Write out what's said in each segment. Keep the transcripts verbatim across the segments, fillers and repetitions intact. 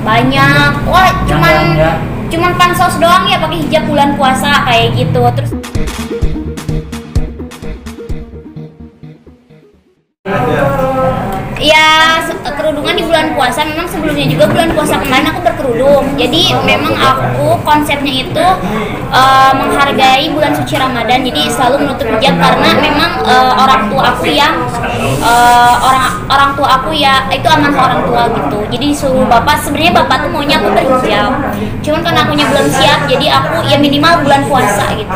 Banyak. Wah, cuman yang, yang, cuman pansos doang ya pakai hijab bulan puasa kayak gitu. Terus ya kerudungan di bulan puasa, memang sebelumnya juga bulan puasa kemarin aku berkerudung. Jadi memang aku konsepnya itu uh, menghargai bulan suci Ramadan. Jadi selalu menutup hijab karena memang uh, orang tua aku yang uh, orang orang tua aku ya itu amanah orang tua gitu. Jadi disuruh bapak, sebenarnya bapak tuh maunya aku berhijab. Cuman karena akunya belum siap, jadi aku ya minimal bulan puasa gitu.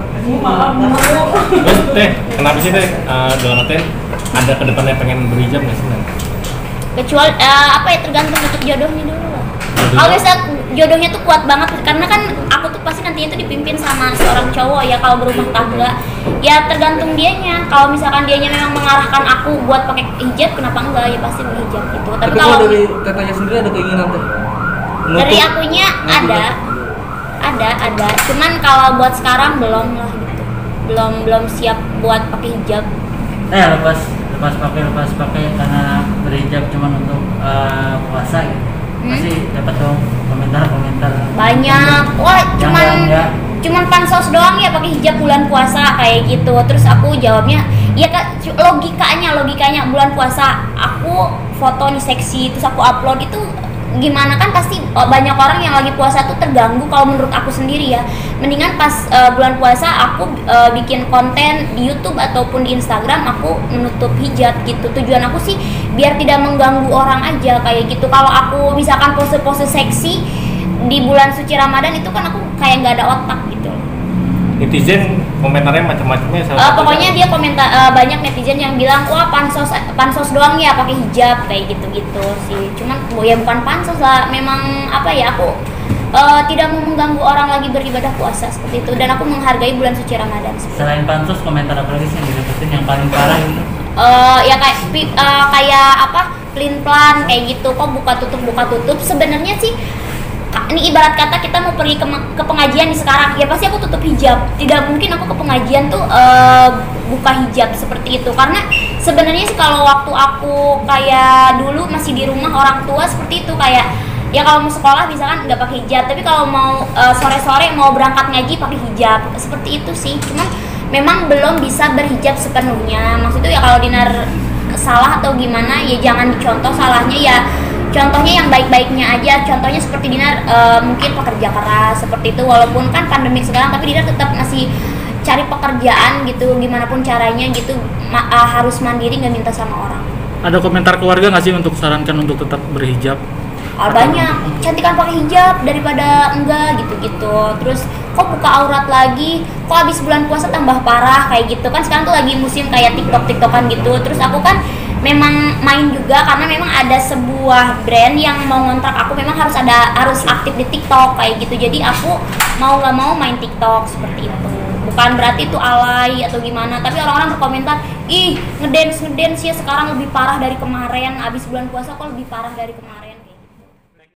Terus teh, kenapa sih teh uh, dalam artian ada kedepannya pengen berhijab nggak sih? Kecuali uh, apa ya, tergantung bentuk jodohnya dulu lah. Kalau misalnya jodohnya tuh kuat banget, karena kan aku tuh pasti nantinya tuh dipimpin sama seorang cowok ya kalau berumah tangga. Ya tergantung dianya. Kalau misalkan dianya memang mengarahkan aku buat pakai hijab, kenapa enggak? Ya pasti berhijab gitu. Tapi, Tapi kalau dari katanya sendiri ada keinginan tuh? dari akunya ada, ada, ada. Cuman kalau buat sekarang belum lah gitu. Belum belum siap buat pakai hijab. Eh lepas lepas pakai lepas pakai karena berhijab cuma untuk uh, puasa gitu. Hmm? Pasti dapat dong komentar-komentar. Banyak. Wah, cuman yang, yang, cuman pansos doang ya pakai hijab bulan puasa kayak gitu. Terus aku jawabnya, ya Kak, logikanya logikanya bulan puasa aku foto nih seksi terus aku upload itu gimana, kan pasti banyak orang yang lagi puasa tuh terganggu. Kalau menurut aku sendiri ya, mendingan pas uh, bulan puasa aku uh, bikin konten di YouTube ataupun di Instagram aku menutup hijab gitu. Tujuan aku sih biar tidak mengganggu orang aja kayak gitu. Kalau aku misalkan pose-pose seksi di bulan suci Ramadan itu kan aku kayak nggak ada otak gitu. Netizen komentarnya macam-macamnya. Uh, pokoknya dia komentar uh, banyak netizen yang bilang wah pansos pansos doang ya pakai hijab kayak gitu-gitu sih. Cuman ya bukan pansos lah, memang apa ya, aku uh, tidak mau mengganggu orang lagi beribadah puasa seperti itu, dan aku menghargai bulan suci Ramadan. Selain pansos, komentar apa lagi sih yang didapetin yang paling parah gitu? Uh, ya kayak uh, kayak apa pelin pelan kayak gitu, kok buka tutup buka tutup. Sebenarnya sih ini ibarat kata kita mau pergi ke, ke pengajian nih sekarang, ya pasti aku tutup hijab. Tidak mungkin aku ke pengajian tuh uh, buka hijab seperti itu. Karena sebenarnya sih kalau waktu aku kayak dulu masih di rumah orang tua seperti itu, kayak ya kalau mau sekolah misalkan nggak pakai hijab, tapi kalau mau uh, sore-sore mau berangkat ngaji pakai hijab, seperti itu sih. Cuman memang belum bisa berhijab sepenuhnya. Maksudnya ya kalau Dinar salah atau gimana ya jangan dicontoh salahnya, ya contohnya yang baik-baiknya aja. Contohnya seperti Dinar uh, mungkin pekerja keras seperti itu, walaupun kan pandemi sekarang, tapi Dinar tetap masih cari pekerjaan gitu, gimana pun caranya gitu, ma- uh, harus mandiri, nggak minta sama orang. Ada komentar keluarga nggak sih untuk sarankan untuk tetap berhijab? Ah, banyak, cantikan pakai hijab daripada enggak gitu-gitu. Terus kok buka aurat lagi, kok abis bulan puasa tambah parah kayak gitu kan. Sekarang tuh lagi musim kayak tiktok tiktokan gitu. Terus aku kan memang main juga karena memang ada sebuah brand yang mau ngontrak aku, memang harus ada harus aktif di TikTok kayak gitu. Jadi aku mau nggak mau main TikTok seperti itu. Bukan berarti itu alay atau gimana, tapi orang-orang berkomentar, ih ngedance ngedance ya sekarang lebih parah dari kemarin, abis bulan puasa kok lebih parah dari kemarin.